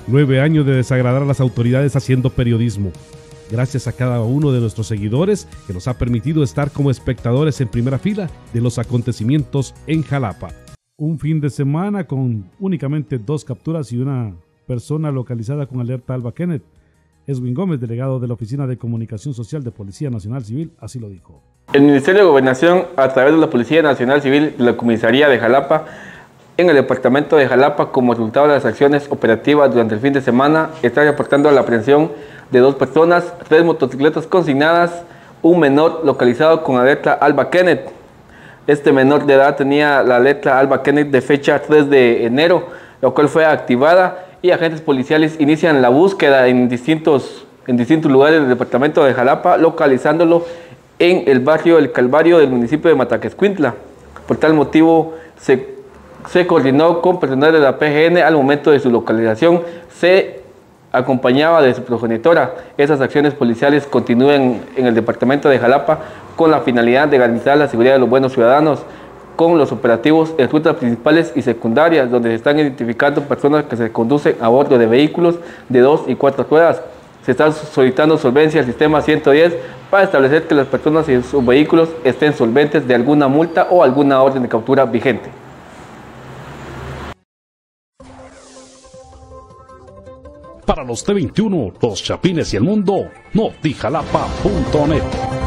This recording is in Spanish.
9 años de desagradar a las autoridades haciendo periodismo. Gracias a cada uno de nuestros seguidores que nos ha permitido estar como espectadores en primera fila de los acontecimientos en Jalapa. Un fin de semana con únicamente 2 capturas y una persona localizada con alerta Alba Kenneth. Edwin Gómez, delegado de la Oficina de Comunicación Social de Policía Nacional Civil, así lo dijo. El Ministerio de Gobernación, a través de la Policía Nacional Civil de la Comisaría de Jalapa, en el departamento de Jalapa, como resultado de las acciones operativas durante el fin de semana, está reportando la aprehensión de 2 personas, 3 motocicletas consignadas, un menor localizado con la letra Alba Kenneth. Este menor de edad tenía la letra Alba Kenneth de fecha 3 de enero, lo cual fue activada y agentes policiales inician la búsqueda en distintos lugares del departamento de Jalapa, localizándolo en el barrio El Calvario del municipio de Mataquescuintla. Por tal motivo se coordinó con personal de la PGN al momento de su localización. Se acompañaba de su progenitora. Esas acciones policiales continúan en el departamento de Jalapa con la finalidad de garantizar la seguridad de los buenos ciudadanos, con los operativos en rutas principales y secundarias, donde se están identificando personas que se conducen a bordo de vehículos de 2 y 4 ruedas. Se está solicitando solvencia al sistema 110 para establecer que las personas y sus vehículos estén solventes de alguna multa o alguna orden de captura vigente. Para los T21, los Chapines y el mundo, notijalapa.net.